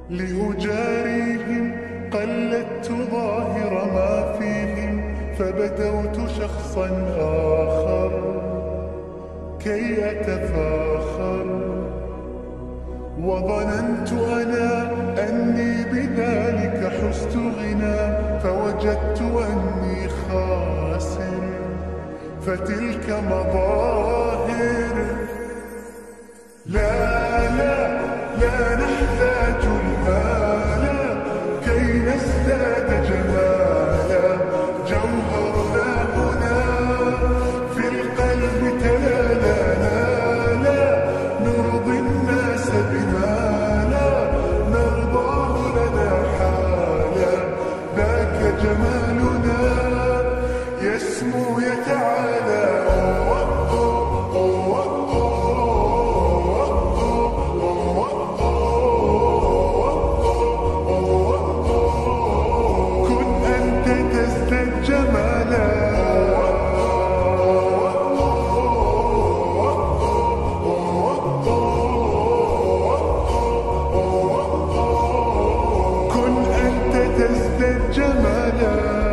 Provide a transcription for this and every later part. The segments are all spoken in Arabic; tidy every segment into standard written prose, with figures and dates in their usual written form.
لأجاريهم قلدت ظاهر ما فيهم، فبدوت شخصا آخر كي أتفاخر، وظننت أنا أني بذلك حزت غنى، فوجدت أني خاسر، فتلك مظاهر. لا لا لا نحتاج المال كي نزداد جمالا، جوهرنا هنا في القلب تلالانا، لا نرضي الناس بما لا نرضاه لنا حالا، ذاك جمالنا يسمو يتعالى. تزداد جمالا.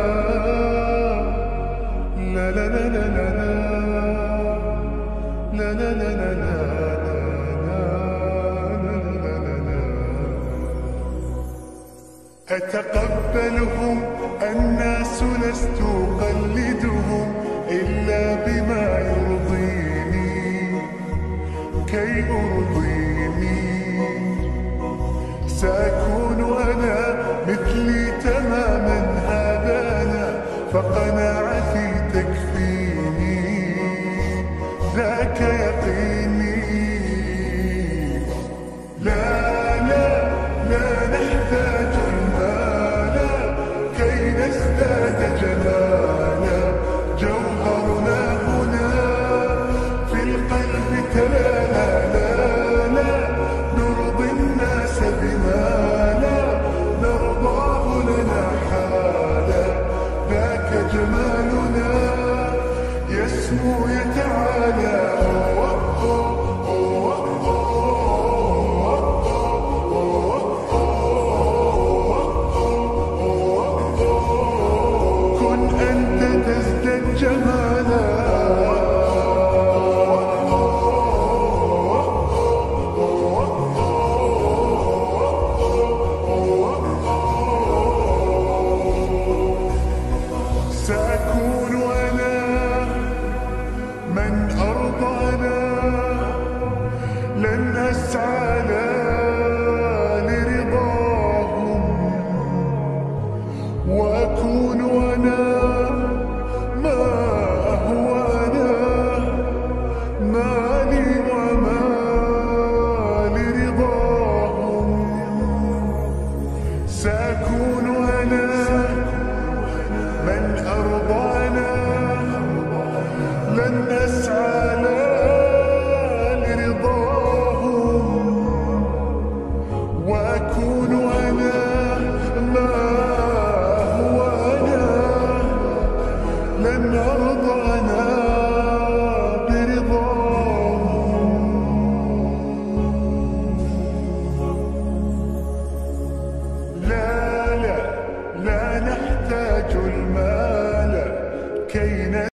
لا لا لا لا لا لا لا لا لا لا. أتقبلهم الناس لست أقلدهم إلا بما يرضيني كي أرضيني، سأكون أنا مثلي تماما هذا أنا، فقناعتي تكفيني ذاك يقيني. لا لا لا نحتاج المال كي نزداد جمالا، جوهرنا هنا في القلب تلالا، لا نرضي الناس بما لا نرضاه لنا حالا، ذاك جمالنا يسمو يتعالى. كن أنت تزداد جمالا. سأكون أنا من أرضى أنا، لن أسعى